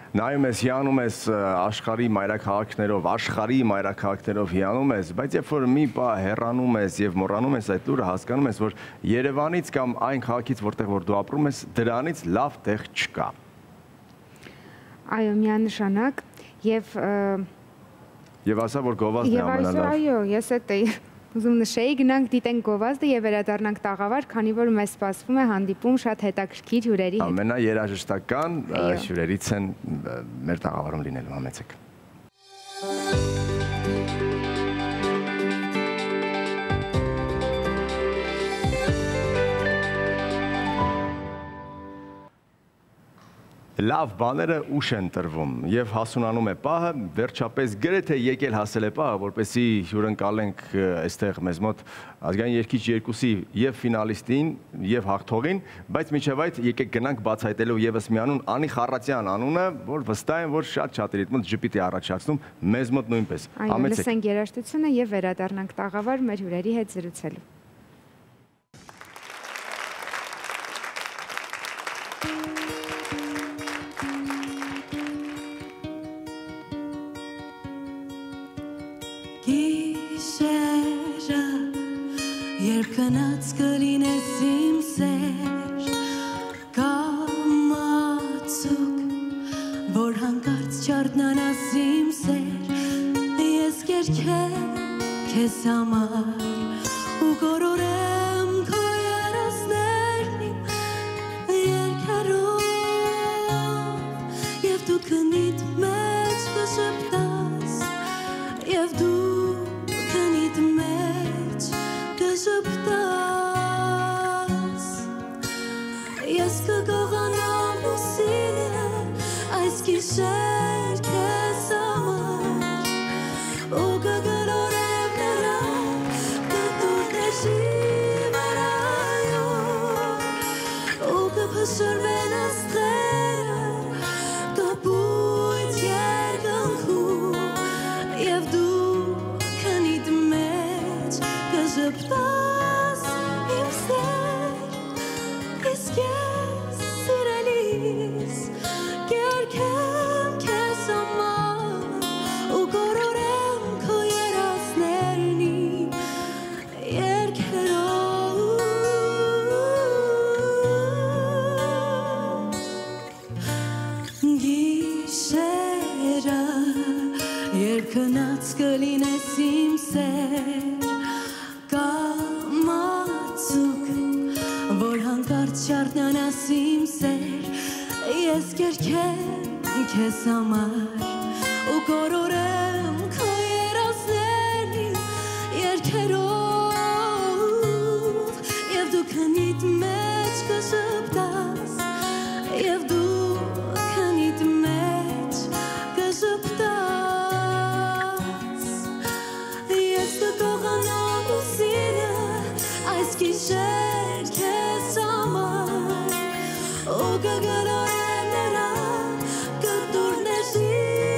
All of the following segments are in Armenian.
նայում ես, հիանում ես աշխարհի մայրաքաղաքներով, հիանում ես, բայց երբ որ մի բա հեռանում ես եւ մոռանում ես այդ լուրը, հասկանում ես, որ Երևանից կամ այն քաղաքից, որտեղ որ դու ապրում ես, դրանից լավ տեղ չկա։ Այո, միանշանակ եւ ասա, որ գովազդն է ամենալավ։ Այո, ես այդ ուզում նշեի, գնանք դիտենք գովազդը եւ վերադառնանք տաղավար, քանի որ մեզ սպասվում է հանդիպում շատ հետաքրքիր հյուրերի հետ։ Ամենաերաժշտական հյուրերից են մեր տաղավարում լինելու, համեցեք։ Լավ բաները ուշ են տրվում եւ հասունանում է պահը, վերջապես գրեթե եկել հասել է պահը, որպեսզի հյուրընկալենք այստեղ մեզ մոտ ազգային երգիչ երկուսի եւ ֆինալիստին եւ հաղթողին, բայց միջև այդ եկեք գնանք բացահայտելու եւս մի անուն, Անի Խառատյան անունը, որ վստահ եմ, որ շատ շատերից մոտ ժպիտ է առաջացնում, մեզ մոտ նույնպես։ Այո, լսենք երաժշտությունը եւ վերադառնանք տաղավար մեր հյուրերի հետ զրուցելու։ Երբ քնած կլինես իմ սեր, կամացուկ, որ հանկարծ չարթնանաս իմ սեր, ես կերքեմ քեզ համար ու կորորեմ քո երազներն իմ երգերով, և դու քնիդ մեջ կշպտաս, և դու քնիդ մեջ կշպտաս, ես կգողանամ լուսինը այս գիշեր քեզ համար ու կգլորեմ նրան կտուրների վրայով ու կփշրվեն աստղերը կապույտ երկնքում և դու քնիդ մեջ կժպտաս իմ սեր, իսկ ես սիրելիս կերքեմ քեզ համար ու կորորեմ քո երազներն իմ երգերով, գիշերը երբ քնած կլինես իմ սեր, կամացուկ, որ հանկարծ չարթնանաս իմ սեր, ես կերքեմ քեզ համար ու կորորեմ քո երազներն իմ երգերով, և դու քնիդ մեջ կժպտաս, և դու քնիդ մեջ կժպտաս, ես կգողանամ լուսինը այս գիշեր քեզ համար ու կգլորեմ նրան կտուրների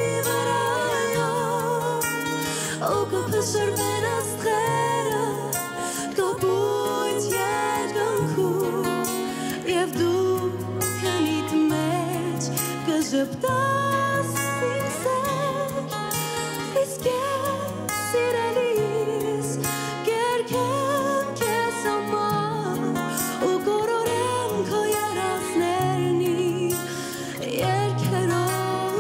վրայով ու կփշրվեն աստղերը կապույտ երկնքում և դու քնիդ մեջ կժպտաս իմ սեր, իսկ ես սիրելիս կերքեմ քեզ համար ու կորորեմ քո երազներն իմ երգերով,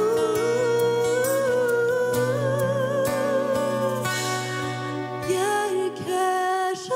երգերով։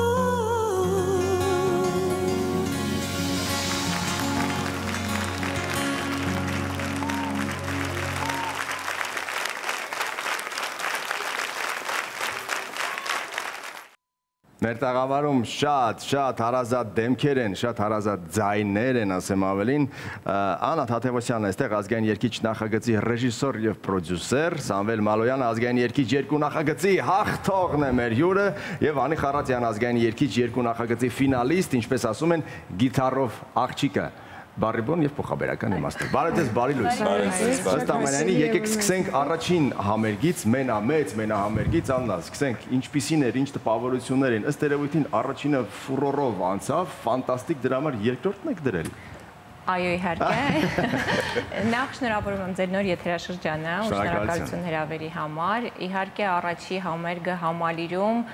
Մեր տաղավարում շատ հարազատ դեմքեր են, շատ հարազատ ձայներ են, ասեմ ավելին։ Անա Թաթևոսյանն է այստեղ ազգային երգիչ նախագծի ռեժիսոր եւ պրոդյուսեր, Սամվել Մալոյանը ազգային երգիչ երկու նախագծի հաղթողն է մեր հյուրը եւ Անի Խառատյան ազգային երգիչ երկու նախագծի ֆինալիստ, ինչպես ասում են, գիտարով աղջիկը։ Բարիբոն եւ փոխաբերական իմաստով։ Բարև ձեզ, բարի լույս։ Ըստ ամենայնի եկեք սկսենք առաջին համերգից, մենահամերգից, Աննա, սկսենք ինչպիսին էր, ինչ տպավորություններ են։ Ըստ երևույթին առաջինը ֆուրորով անցավ, ֆանտաստիկ, դրա համար երկրորդն եք դրել։ Այո, իհարկե։ Նախ շնորհավորում եմ ձեր նոր եթերաշրջանը ու շնորհակալություն հրավերի համար։ Իհարկե առաջի համերգը համալիրում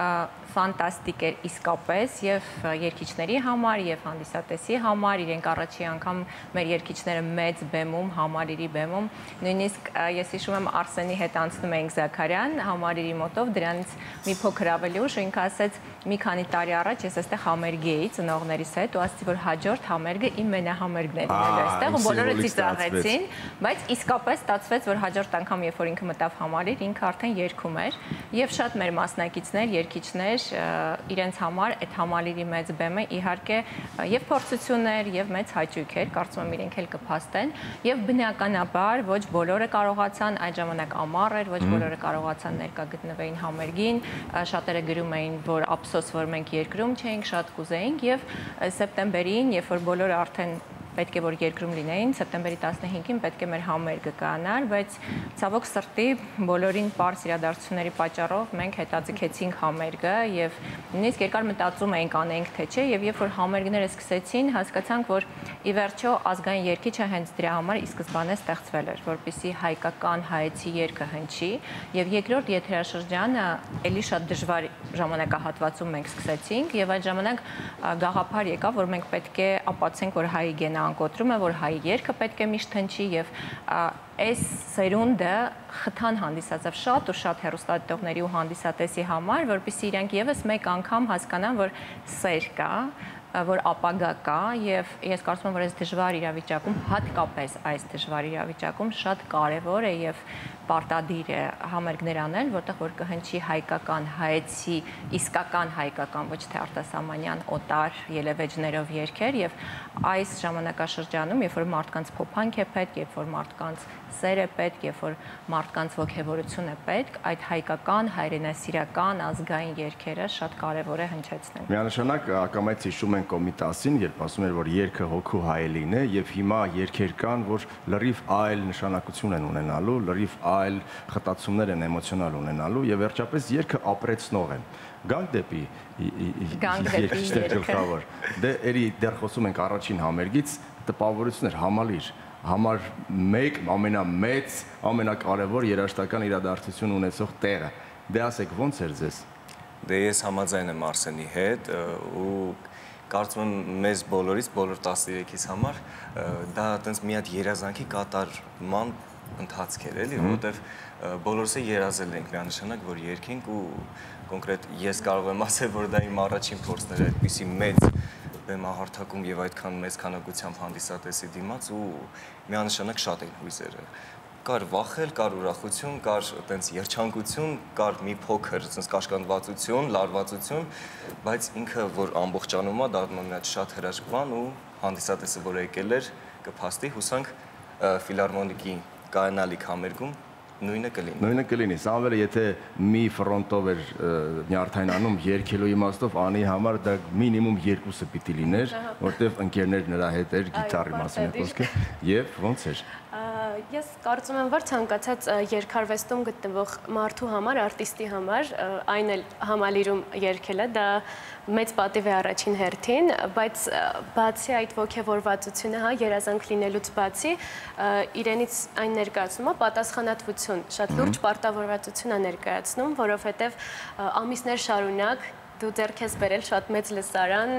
ֆանտաստիկ էր իսկապես եւ երգիչների համար եւ հանդիսատեսի համար, իրենք առաջի անգամ մեր երգիչները մեծ բեմում, համալիրի բեմում, նույնիսկ ես հիշում եմ Արսենի հետ անցնում էինք Զաքարյան համալիրի մոտով, դրանից մի փոքր ավելի ուշ ինքը ասեց մի քանի տարի առաջ ես այստեղ համերգ էի ծնողներիս հետ ու ասացի որ հաջորդ համերգը իմ մենահամերգն է լինելու այստեղ ու բոլորը ծիծաղեցին, բայց իսկապես ստացվեց որ հաջորդ անգամ երբ որ ինքը մտավ համալիր, ինքը արդեն երգում էր եւ շատ մեր մասնակիցներ, երգիչներ իրենց համար այդ համալիրի մեծ բեմը իհարկե եւ փորձություն էր եւ մեծ հաճույք էր, կարծում եմ իրենք էլ կփաստեն եւ բնականաբար ոչ բոլորը կարողացան այդ ժամանակ ամառ էր, ոչ բոլորը կարողացան ներկա գտնվեին համերգին, շատերը գրում էին որ ափսոս որ մենք երկրում չէինք, շատ կուզեինք եւ սեպտեմբերին, երբ որ բոլորը արդեն պետք է որ երկրում լինեին, սեպտեմբերի 15-ին պետք է մեր համերգը կանար, բայց ցավոք սրտի բոլորին պարզ իրադարձությունների պատճառով մենք հետաձգեցինք համերգը եւ նույնիսկ երկար մտածում էինք անենք թե չէ եւ երբ որ համերգները սկսեցին, հասկացանք որ ի վերջո ազգային երգիչը հենց դրա համար ի սկզբանե ստեղծվել էր, որպեսզի հայկական հայեցի երգը հնչի եւ երկրորդ եթերաշրջանը էլի շատ դժվար ժամանակահատվածում մենք սկսեցինք եւ այդ ժամանակ գաղափար եկավ որ մենք պետք է ապացուցենք որ հայի գենա անկոտրում է, որ հայ երգը պետք է միշտ հնչի եւ այս սերունդը խթան հանդիսացավ շատ ու շատ հեռուստադիտողների ու հանդիսատեսի համար, որպեսզի իրենք եւս մեկ անգամ հասկանան, որ սեր կա, որ ապագա կա եւ ես կարծում եմ որ այս դժվար իրավիճակում, հատկապես այս դժվար իրավիճակում շատ կարեւոր է եւ պարտադիր է համերգներ անել, որտեղ որ կհնչի հայկական հայեցի, իսկական հայկական, ոչ թե արտասահմանյան օտար ելևէջներով երգեր եւ այս ժամանակաշրջանում, երբ որ մարդկանց փոփանք է պետք, երբ որ մարդկանց սեր է պետք, երբ որ մարդկանց ոգևորություն է պետք, այդ հայկական, հայրենասիրական, ազգային երգերը շատ կարեւոր է հնչեցնել։ Միանշանակ ակամայից հիշում են Կոմիտասին, երբ ասում էր որ երգը հոգու հայելին է եւ հիմա երգեր կան, որ լրիվ այլ նշանակություն են ունենալու, լրիվ այլ խտացումներ են էմոցիոնալ ունենալու եւ վերջապես երգը ապրեցնող է։ Գանք դեպի երգիչներ գլխավոր։ Դե երի դեռ խոսում ենք առաջին համերգից, տպավորություն էր համալիր, համար մեկ ամենամեծ, ամենակարևոր երաժշտական իրադարձություն ունեցող տեղը։ Դե ասեք ոնց էր ձեզ։ Դե ես համաձայն եմ Արսենի հետ ու կարծում եմ մեզ բոլորից, բոլոր 13-ից համար դա այտենց մի հատ երազանքի կատարման ընթացք էր, էլի, որովհետև բոլորս երազել ենք միանշանակ, որ երգենք ու կոնկրետ ես կարող եմ ասել, որ դա իմ առաջին փորձն էր այդպիսի մեծ բեմահարթակում եւ այդքան մեծ քանակությամբ հանդիսատեսի դիմաց ու միանշանակ շատ էին հույզերը։ Կար վախել, կար ուրախություն, կար այտենց երջանկություն, կար մի փոքր այտենց կաշկանդվածություն, լարվածություն, բայց ինքը որ ամբողջանում է, դառնում է մի հատ շատ հրաշքման ու հանդիսատեսը որ եկել էր կփաստի, հուսանք ֆիլհարմոնիկի կայանալիք համերգում նույնը կլինի։ Նույնը կլինի։ Սամվելը եթե մի ֆրոնտով էր նյարդայնանում երգելու իմաստով անի համար դա մինիմում 2-ը պիտի լիներ, որտեվ ընկերներ նրա հետ էր գիտարի մասին է խոսքը եւ ոնց էր։ Ես կարծում եմ, որ ցանկացած երգարվեստում գտնվող մարդու համար, արտիստի համար, այն էլ համալիրում երգելը դա մեծ պատիվ է առաջին հերթին, բայց բացի այդ ոգևորվածությունը, հա, երազանք լինելուց բացի, իրենից այն ներկայացնում է պատասխանատվություն, շատ լուրջ պարտավորվածություն է ներկայացնում, որովհետև ամիսներ շարունակ դու ձեռք ես բերել շատ մեծ լսարան,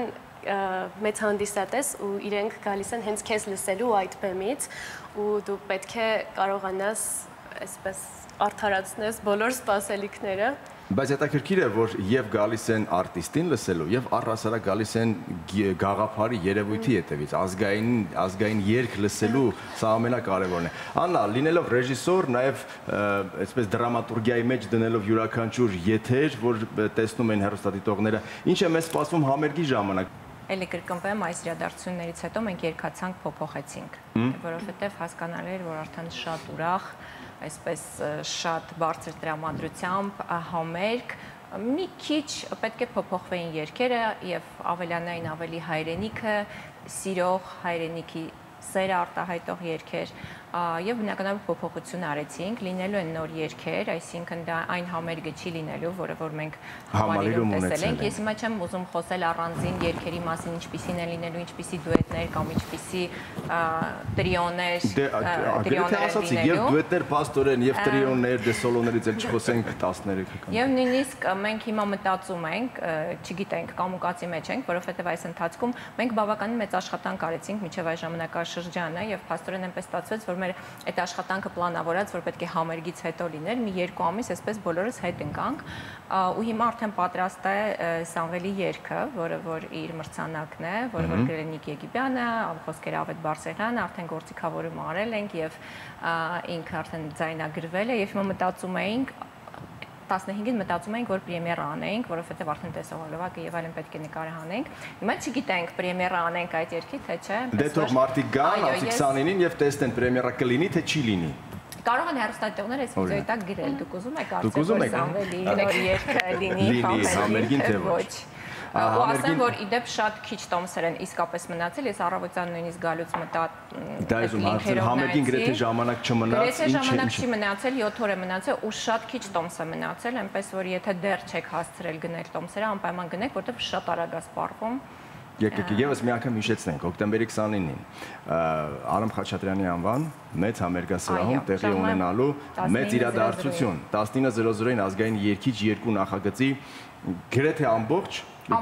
մեծ հանդիսատես ու իրենք գալիս են հենց քեզ լսելու այդ բեմից ու դու պետք է կարողանաս այսպես արդարացնես բոլոր սպասելիքները։ Բայց հետաքրքիր է, որ եւ գալիս են արտիստին լսելու եւ առհասարակ գալիս են գաղափարի երևույթի հետևից, ազգային երգ լսելու, սա ամենակարևորն է։ Աննա, լինելով ռեժիսոր, նաեւ այսպես դրամատուրգիայի մեջ դնելով յուրաքանչյուր եթեր, որ տեսնում են հեռուստադիտողները, ինչ է մեզ սպասվում համերգի ժամանակ։ Էլի կրկնվեմ, այս իրադարձություններից հետո մենք երկացանք, փոփոխեցինք, որովհետև հասկանալի էր, որ արդեն շատ ուրախ, այսպես շատ բարձր տրամադրությամբ համերգ, մի քիչ պետք է փոփոխվեին երգերը եւ ավելանային ավելի հայրենիքը, սիրող հայրենիքի սերը արտահայտող երգեր եւ բնականաբար փոփոխություն արեցինք, լինելու են նոր երգեր, այսինքն դա այն համերգը չի լինելու, որը որ մենք համալիրում տեսել ենք։ Ես հիմա չեմ ուզում խոսել առանձին երգերի մասին, ինչպիսին են լինելու, ինչպիսի դուետներ կամ ինչպիսի տրիոներ, եւ դուետներ, պաստորեն եւ տրիոներ, դե սոլոներից էլ չխոսենք 13-ական։ Եվ նույնիսկ մենք հիմա մտածում ենք, չգիտենք, կամուկացի մեջ ենք, որովհետեւ այս ընթացքում մենք բավականին մեծ աշխատանք արեցինք մինչեւ այս ժամանակաշրջանը եւ փաստորեն այնպես ստացվեց, որ մեր այդ աշխատանքը պլանավորած, որ պետք է համերգից հետո լիներ, մի 2 ամիս այսպես բոլորս հետ ընկանք ու հիմա արդեն պատրաստ է Սամվելի երգը, որը որ իր մրցանակն է, որը որ գրել է Նիկ Եգիպյանը, խոսքեր Ավետ Բարսեղյանը, արդեն գործիքավորում արել ենք եւ ինքը արդեն ձայնագրվել է եւ հիմա մտածում էինք 15-ին մտածում էինք, որ պրեմիերա անենք, որովհետև արդեն տեսողալովակը եւ այլն պետք է նկարը հանենք։ Հիմա չգիտենք պրեմիերա անենք այդ երգի, թե չէ։ Դե թող մարդիկ գան, ասի 29-ին եւ տեսնեն պրեմիերա կլինի, թե չի լինի։ Կարող են հեռուստատեղներ այս վիդեոյի տակ գրել։ Դուք ուզում եք արդյոք որ Սամվելի նոր երգը լինի համերգին, թե ոչ։ Ու ասեմ, որ իդեպ շատ քիչ տոմսեր են իսկապես մնացել, ես առավոտյան նույնիսկ գալուց մտա դա իզում համերգին գրեթե ժամանակ չմնաց, գրեթե ժամանակ չի մնացել, 7 օր է մնացել ու շատ քիչ տոմս է մնացել, այնպես որ եթե դեռ չեք հասցրել գնել տոմսերը, անպայման գնեք, որտեղ շատ արագ է սպառվում։ Եկեք եւս մի անգամ հիշեցնենք, հոկտեմբերի 29-ին Արամ Խաչատրյանի անվան մեծ համերգասրահում տեղի ունենալու մեծ իրադարձություն 19:00-ին ազգային երգիչ երկու նախագծի գրեթե ամբողջ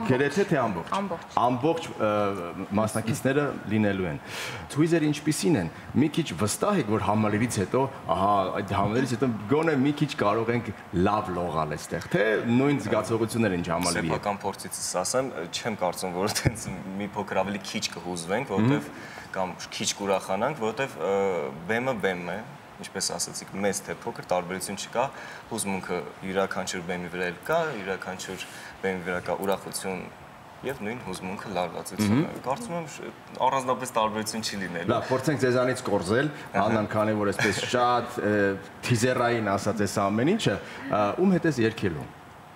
մասնակիցները լինելու են։ Թույզերը ինչպիսին են։ Մի քիչ վստահ եք, որ համալիրից հետո, այդ համալիրից հետո գոնե մի քիչ կարող ենք լավ լողալ այստեղ, թե նույն զգացողություններ են համալիրի հետ։ Սեփական փորձից ասեմ, չեմ կարծում, որ այդպես մի փոքր ավելի քիչ կհուզվենք, որովհետև կամ քիչ կուրախանանք, որովհետև բեմը բեմ է, ինչպես ասացիք, մեծ թե փոքր տարբերություն չկա, հուզմունքը յուրաքանչյուր բեմի վրա կա, յուրաքանչյուր բեմի վրա կա ուրախություն եւ նույն հուզմունքը լարվածությունը։ Կարծում եմ առանձնապես տարբերություն չի լինելու։ Լավ, փորձենք ձեզանից կորզել, Աննան, քանի որ այսպես շատ թիզերային ասած էս ամեն ինչը, ում հետ ես երգելու։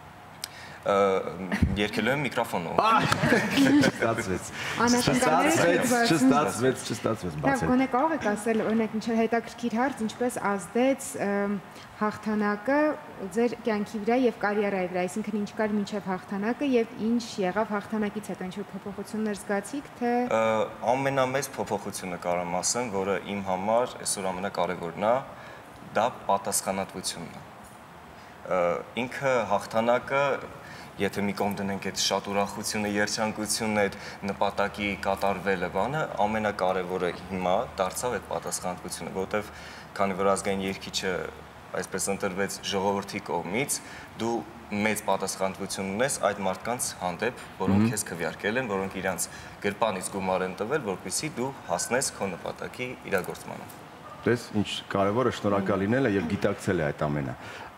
Երկելու եմ միկրոֆոնով։ Չստացվեց բացել։ Գոնե կարող եք ասել, օրինակ, ինչ հետաքրքիր հարց, ինչպես ազդեց հաղթանակը ձեր կյանքի վրա եւ կարիերայի վրա, այսինքն ինչ կար մինչեւ հաղթանակը եւ ինչ եղավ հաղթանակից հետո, ինչ-որ փոփոխություններ զգացիք, թե ամենամեծ փոփոխությունը կարամ ասեմ, որը իմ համար այսօր ամենակարևորն է, դա պատասխանատվությունն է։ Ինքը հաղթանակը Եթե մի կողմ դնենք այդ շատ ուրախությունը, երջանկությունն, այդ նպատակի կատարվելը բանը, ամենակարևորը հիմա դարձավ այդ պատասխանատվությունը, որովհետև քանի որ ազգային երգիչը այսպես ընտրվեց ժողովրդի կողմից, դու մեծ պատասխանատվություն ունես այդ մարդկանց հանդեպ, որոնք քեզ քվեարկել են, որոնք իրանց գրպանից գումար են տվել, որպեսզի դու հասնես քո նպատակի իրագործմանը։ Տես, ինչ կարևորը շնորհակալ լինելը եւ գիտակցել է այդ ամենը։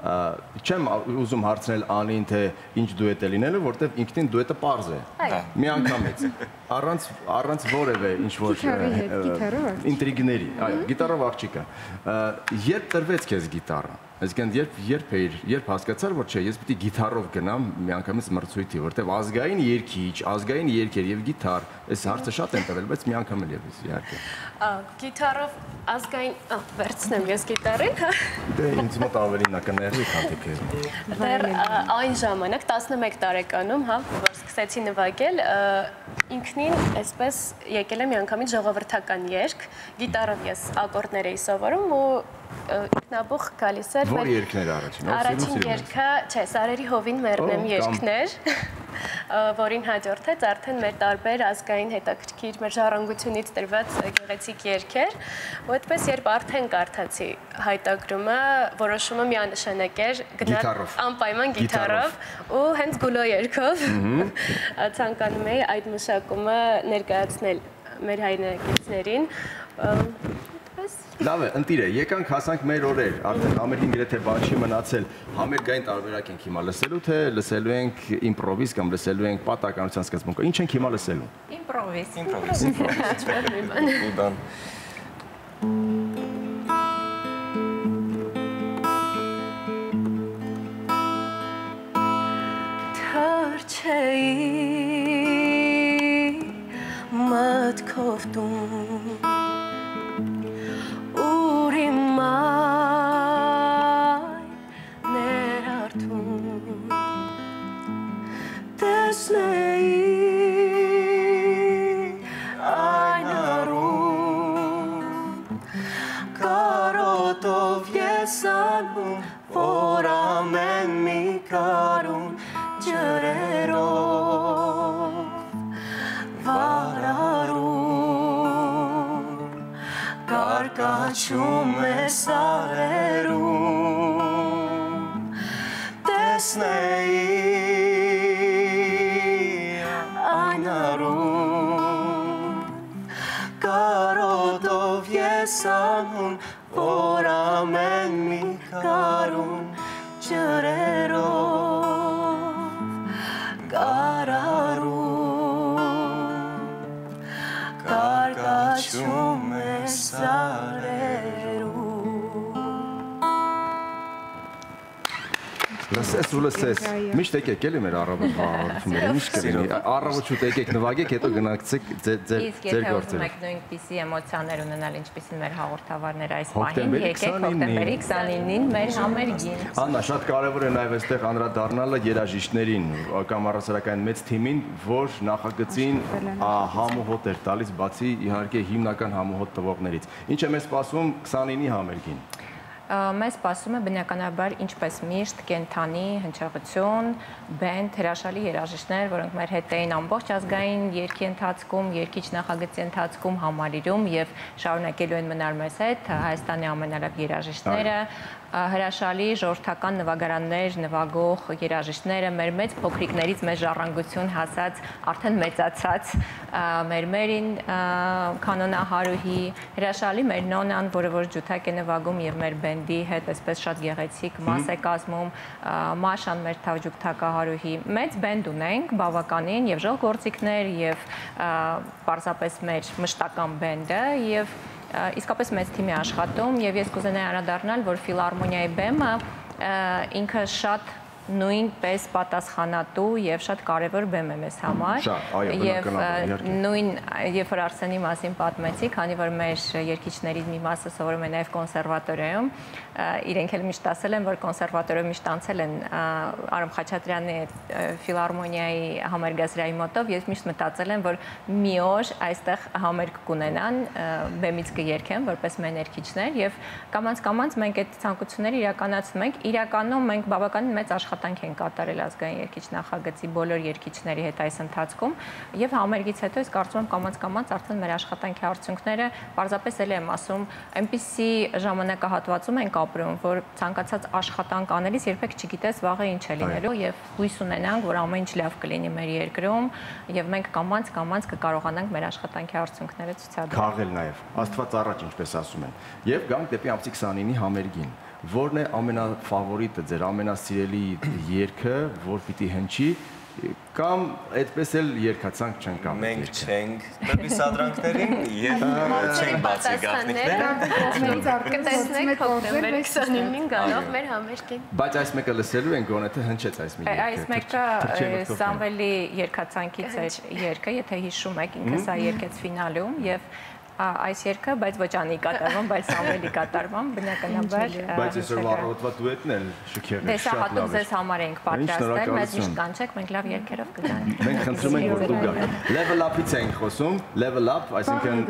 Չեմ ուզում հարցնել Անին, թե ինչ դուետ է լինելու, որտեվ ինքնին դուետը պարզ է։ Մի անգամից առանց որևէ ինչ որ ինտրիգների, այո, գիտարով աղջիկը։ Երբ տրվեց քեզ գիտարը, այսինքն երբ հասկացար, որ չէ, ես պիտի գիտարով գնամ միանգամից մրցույթի, որտեվ ազգային երգիչ, ազգային երգեր եւ գիտար, այս հարցը շատ են տվել, բայց միանգամ էլ եւս իհարկե։ Գիտարով ազգային, վերցնեմ ես գիտարին։ Դե ինձ մոտ ավելին նա կներվի, քան թե քեզ։ Դեռ այն ժամանակ 11 տարեկանում, հա, որ սկսեցի նվագել, ինքնին այսպես եկել է միանգամից ժողովրդական երգ, գիտարով ես ակորդներ էի սովորում ու ինքնաբուխ գալիս էր Որ երգներ առաջին երգը, չէ, Սարերի հովին մեռնեմ երգներ, որին հաջորդեց արդեն մեր տարբեր ազգային հետաքրքիր մեր ժառանգությունից տրված գեղեցիկ երգեր, ու այդպես երբ արդեն կարդացի հայտագրումը, որոշումը միանշանակ էր գնալ անպայման գիտարով ու հենց գուլո երգով ցանկանում էի այդ մշակումը ներկայացնել մեր հայրենակիցներին։ Լավ է, ընտիր է, եկանք հասանք մեր օրեր, արդեն համերգին գրեթե բան չի մնացել, համերգային տարբերակ ենք հիմա լսելու, թե լսելու ենք իմպրովիզ կամ լսելու ենք պատահականության սկզբունքը, ինչ ենք հիմա լսելու։ Թրջեի մտքով տուն Կարոտով ես անում, որ ամեն մի կարուն ջրերով վարարում կարկաչում է սարերում տեսնեի այն արում կարոտով ես անում, որ ամեն մի կարուն ջրերով կարարում կարկաչում է սարերում Լսես ու լսես, միշտ եկեք էլի մեր առավոտ խաղաղությունները, միշտ կլինի, առավոտ շուտ եկեք նվագեք, հետո գնացեք ձեր Իսկ եթե ուզում գործերը։ եք նույնպիսի էմոցիաներ ունենալ, ինչպիսին մեր հաղորդավարները այս պահին, եկեք հոկտեմբերի 29-ին մեր համերգին։ Աննա, շատ կարևոր է նաև այստեղ անդրադառնալը երաժիշտներին կամ առասարակային մեծ թիմին, որ նախագծին համոհոտ էր տալիս, բացի իհարկե հիմնական համոհոտ տվողներից։ Ինչ է մեզ սպասում 29-ի համերգին։ Մեզ սպասում է բնականաբար ինչպես միշտ կենթանի հնչեղություն, բենդ, հրաշալի երաժիշտներ, որոնք մեր հետ էին ամբողջ ազգային երգի ընթացքում, երգիչ նախագծի ընթացքում, համալիրում եւ շարունակելու են մնալ մեզ հետ Հայաստանի ամենալավ երաժիշտները, հրաշալի ժողովրդական նվագարաններ նվագող երաժիշտները, մեր մեծ փոքրիկներից մեծ ժառանգություն հասած, արդեն մեծացած մեր Մերին կանոնահարուհի, հրաշալի մեր Նոնան, որը որ ջութակ է նվագում եւ մեր բենդի հետ այսպես շատ գեղեցիկ մաս է կազմում, Մաշան մեր թավջուկթակահարուհի, մեծ բենդ ունենք, բավականին եւ ժողգործիկներ եւ պարզապես մեր մշտական բենդը եւ իսկապես մեծ թիմի աշխատում եւ ես կուզենայի անդրադառնալ, որ ֆիլհարմոնիայի բեմը ինքը շատ նույնպես պատասխանատու եւ շատ կարեւոր բեմ է մեզ համար եւ նույն երբ որ Արսենի մասին պատմեցի, քանի որ մեր երգիչների մի մասը սովորում է նաեւ կոնսերվատորիայում, իրենք էլ միշտ ասել են, որ կոնսերվատորիայում միշտ անցել են Արամ Խաչատրյանի ֆիլհարմոնիայի համերգազրահի մոտով, ես միշտ մտածել եմ, որ մի օր այստեղ համերգ կունենան, բեմից կերգեն որպես մեր երգիչներ եւ կամաց մենք այդ ցանկությունները իրականացնում ենք, իրականում մենք բավականին մեծ աշխատանք են կատարել ազգային երգիչ նախագծի բոլոր երգիչների հետ այս ընթացքում եւ համերգից հետո ես կարծում եմ կամաց արդեն մեր աշխատանքի արդյունքները պարզապես էլ եմ ասում այնպիսի ժամանակահատվածում ենք ապրում, որ ցանկացած աշխատանք անելիս երբեք չգիտես վաղը ինչ է լինելու եւ հույս ունենանք, որ ամեն ինչ լավ կլինի մեր երկրում եւ մենք կամաց կկարողանանք մեր աշխատանքի արդյունքները ցուցադրել։ Քաղել նաեւ, Աստված առաջ ինչպես ասում են։ Եվ գանք դեպի ամսի 29-ի համերգին։ Որն է ամենաֆավորիտը ձեր, ամենասիրելի երգը, որ պիտի հնչի, կամ այդպես էլ երգացանք չենք անում։ Մենք չենք դեպի սադրանքներին եւ չենք բացի գաղտնիքները։ Կտեսնեք հոկտեմբերի 29-ին գալով մեր համերգին։ Բայց այս մեկը լսելու են գոնե թե հնչեց այս մի երգը։ Այս մեկը Սամվելի երգացանքից էր երգը, եթե հիշում եք, ինքը սա երգեց ֆինալում եւ այս երգը, բայց ոչ անի կատարվում, բայց Սամվելի կատարվում, բնականաբար։ Բայց այսօր առավոտվա դուետն էլ շքեղ է, շատ լավ է։ Դե սա հատուկ ձեզ համար ենք պատրաստել, մեզ միշտ կանչեք, մենք լավ երգերով կգանք։ Մենք խնդրում ենք, որ դուք գաք։ Level up-ից ենք խոսում, level up, այսինքն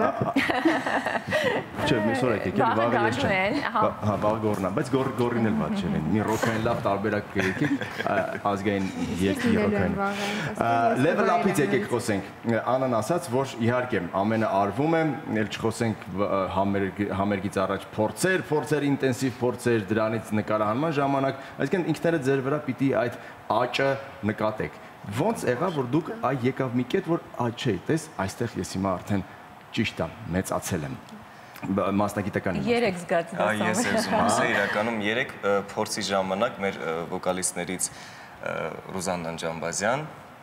չէ, մի սոր եկեք, վաղը ես չեմ։ Հա, վաղ գորնա, բայց գորին էլ ված չեն։ Մի ռոքային լավ տարբերակ եկեք, ազգային երգի ռոքային։ Level up-ից եկեք խոսենք։ Անան ասաց, որ իհարկե ամենը արվում է, էլ չխոսենք համերգից առաջ փորձեր, ինտենսիվ փորձեր, դրանից նկարահանման ժամանակ, այսինքն ինքներդ ձեր վրա պիտի այդ աճը նկատեք։ Ոնց եղավ, որ դուք եկավ մի կետ, որ չէ, տես, այստեղ ես հիմա արդեն ճիշտ եմ, մեծացել եմ։ Մասնագիտական իմաստով։ 3 զգաց դասում։ Ես ուզում ասել, իրականում 3 փորձի ժամանակ մեր վոկալիստներից Ռուզաննան Ջամբազյան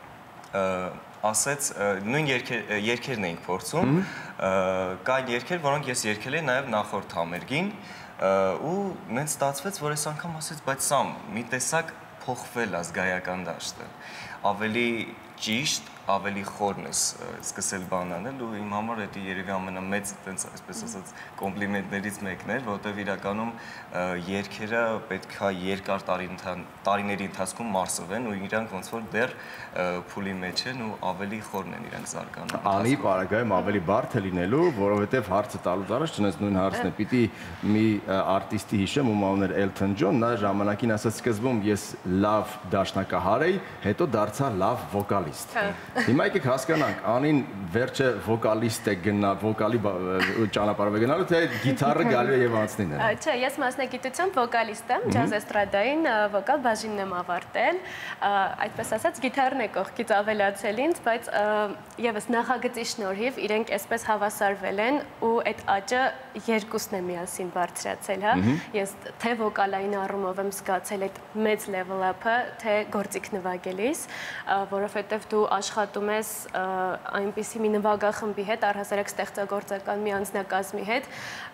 ասեց նույն երգերն էինք փորձում, կային երգեր, որոնք ես երգել էի նաև նախորդ համերգին ու նենց ստացվեց, որ այս անգամ ասեց, բայց Սամ, մի տեսակ փոխվել ազգայական դաշտը, ավելի ճիշտ, ավելի խորն ես սկսել բան անել ու իմ համար դա երևի ամենամեծ այդպես ասած կոմպլիմենտներից մեկն էր, որովհետև իրականում երգերը պետքա երկար տարիների ընթացքում մարսվեն ու իրանք ոնց որ դեռ փուլի մեջ են ու ավելի խորն են իրանք զարգանում։ Անի պարագայում ավելի բարդ է լինելու, որովհետև հարցը տալուց առաջ չնայած նույն հարցն է, պիտի մի արտիստի հիշեմ, ում անունն էր Էլթոն Ջոն, նա ժամանակին ասաց սկզբում ես լավ դաշնակահար էի, հետո դարձա լավ վոկալիստ։ Հիմա եկեք հասկանանք, Անին վերջը վոկալիստ է գնա, վոկալի ճանապարհով է գնալու, թե գիտարը գալու է եւ անցնին է։ Չէ, ես մասնագիտությամբ վոկալիստ եմ, ջազ էստրադային վոկալ բաժինն եմ ավարտել, այդպես ասած գիտարն է կողքից ավելացել ինձ, բայց եւս նախագծի շնորհիվ իրենք այսպես հավասարվել են ու այդ աճը երկուսն է միասին բարձրացել, հա։ Ես թե վոկալային առումով եմ զգացել այդ մեծ level up-ը, թե գործիք նվագելիս, որովհետև դու աշխատում ես այնպիսի մի նվագախմբի հետ, առհասարակ ստեղծագործական մի անձնակազմի հետ,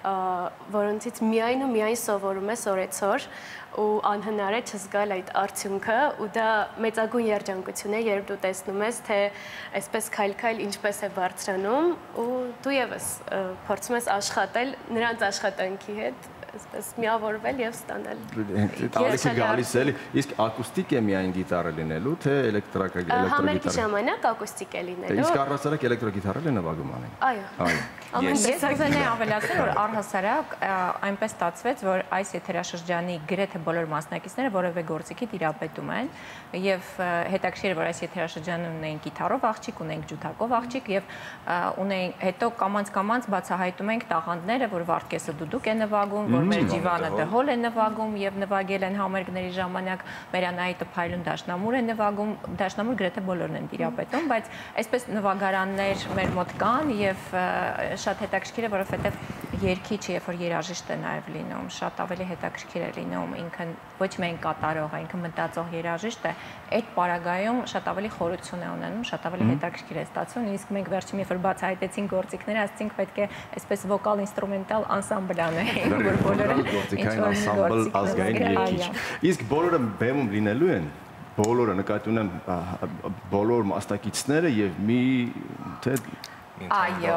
որոնցից միայն ու միայն սովորում ես օրեցօր ու անհնար է չզգալ այդ արդյունքը ու դա մեծագույն երջանկություն է, երբ դու տեսնում ես, թե այսպես քայլ-քայլ ինչպես է բարձրանում ու դու եւս փորձում ես աշխատել նրանց աշխատանքի հետ այսպես միավորվել եւ ստանալ։ Տալիս է գալիս էլի, իսկ ակուստիկ է միայն գիտարը լինելու, թե էլեկտրագիտարը։ Համերգի ժամանակ ակուստիկ է լինելու։ Իսկ առհասարակ էլեկտրագիտարը է նվագում Անին։ Այո։ Ես ուզենայի ավելացնել, որ առհասարակ այնպես ստացվեց, որ այս եթերաշրջանի գրեթե բոլոր մասնակիցները որևէ գործիքի տիրապետում են եւ հետաքրքիր է, որ այս եթերաշրջանում ունենք գիտարով աղջիկ, ունենք ջութակով աղջիկ եւ ունենք հետո կամած բացահայտում ենք տաղանդները, որ Վարդգեսը դուդուկ է նվագում, որ մեր Ջիվանը դհոլ է նվագում եւ նվագել են համերգների ժամանակ, Մերանայիտը փայլուն դաշնամուր է նվագում, դաշնամուր գրեթե բոլորն են տիրապետում, բայց այսպես նվագարաններ մեր մոտ կան եւ շատ հետաքրքիր է, որովհետև երգիչը, երբ որ երաժիշտ է նաև լինում, շատ ավելի հետաքրքիր է լինում, ինքն ոչ միայն կատարող, ինքն մտածող երաժիշտ է, այդ պարագայում շատ ավելի խորություն է ունենում, շատ ավելի հետաքրքիր է ստացվում, իսկ մենք վերջին երբ որ բացահայտեցինք գործիքները, ասացինք պետք է այսպես վոկալ ինստրումենտալ անսամբլ անենք, որ բոլորը գործիքային անսամբլ ազգային երգիչ։ Իսկ բոլորը բեմում լինելու են, բոլորը նկատի ունեմ բոլոր մասնակիցները եւ մի թե Այո։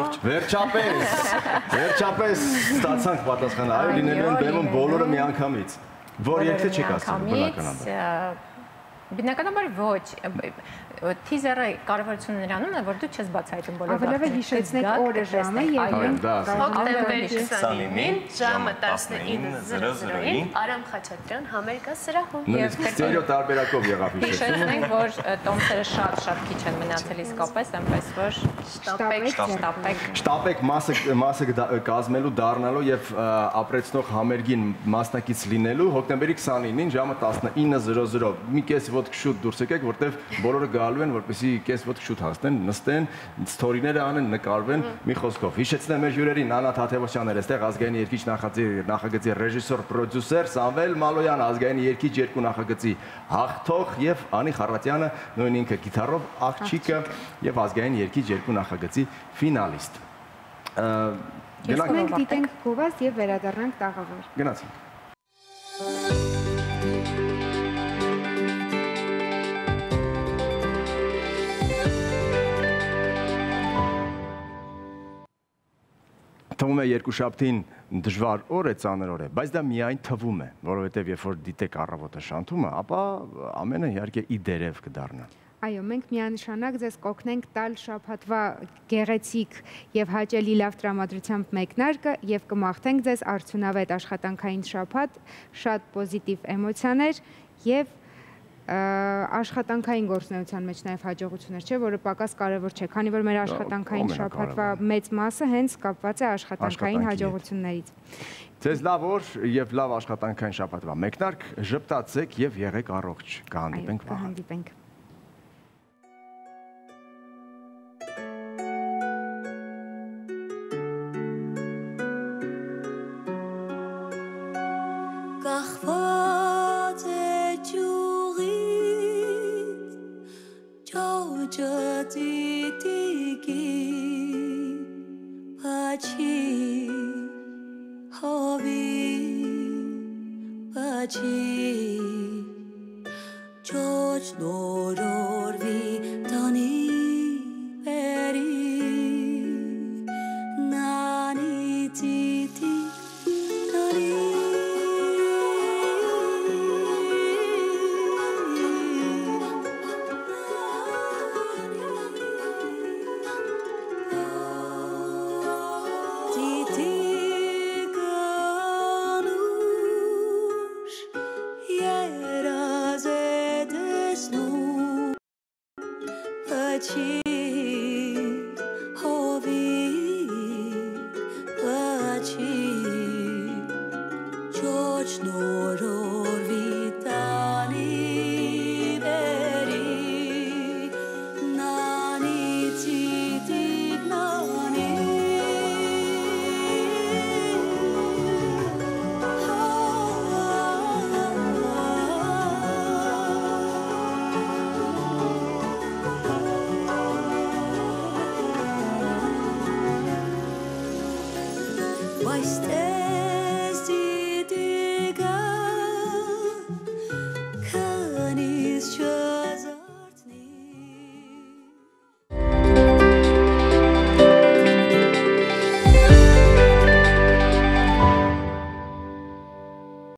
Վերջապես ստացանք պատասխանը, այո, լինելու են բեմում բոլորը միանգամից։ Որ երգը չեք ասում բնականաբար։ Բնականաբար ոչ, թիզերը կարևորությունը նրանում է, որ դու չես բացահայտում բոլոր Ավելի հիշեցնեք օրը ժամը եւ մենք հոկտեմբեր 29-ին ժամը 19:00-ին Արամ Խաչատրյան համերգասրահում։ Եվ ստերեո տարբերակով եղավ հիշեցումը։ Հիշեցնենք, որ տոմսերը շատ քիչ են մնացել իսկապես, այնպես որ շտապեք մասը կազմելու, դառնալու եւ ապրեցնող համերգին մասնակից լինելու հոկտեմբերի 29-ին ժամը 19:00 մի կես ոտք շուտ դուրս եկեք, որտեվ բոլորը գալու են, որպեսզի կես ոտք շուտ հասնեն, նստեն, սթորիները անեն, նկարվեն, մի խոսքով։ Հիշեցնեմ մեր հյուրերին Աննա Թաթևոսյանն էր, այստեղ ազգային երգիչ նախագծի ռեժիսոր, պրոդյուսեր, Սամվել Մալոյան, ազգային երգիչ երկու նախագծի հաղթող եւ Անի Խառատյանը, նույն ինքը գիտարով աղջիկը եւ ազգային երգիչ երկու նախագծի ֆինալիստ։ Իսկ մենք դիտենք գովազդ եւ վերադառնանք տաղավար։ Գնացինք։ Թվում է երկուշաբթին դժվար օր է, ծանր օր է, բայց դա միայն թվում է, որովհետև երբ որ դիտեք առավոտը շանթումը, ապա ամենը իհարկե ի դերև կդառնա։ Այո, մենք միանշանակ ձեզ կօգնենք տալ շաբաթվա գեղեցիկ եւ հաճելի լավ տրամադրությամբ մեկնարկը եւ կմաղթենք ձեզ արդյունավետ աշխատանքային շաբաթ, շատ պոզիտիվ էմոցիաներ եւ աշխատանքային գործունեության մեջ նաև հաջողություններ չէ, որը պակաս կարևոր չէ, քանի որ մեր աշխատանքային շաբաթվա մեծ մասը հենց կապված է աշխատանքային հաջողություններից։ Ձեզ լավ օր եւ լավ աշխատանքային շաբաթվա մեկնարկ, ժպտացեք եւ եղեք առողջ։ Կհանդիպենք վաղ։ Կհանդիպենք։ George Nororvi Tani Stay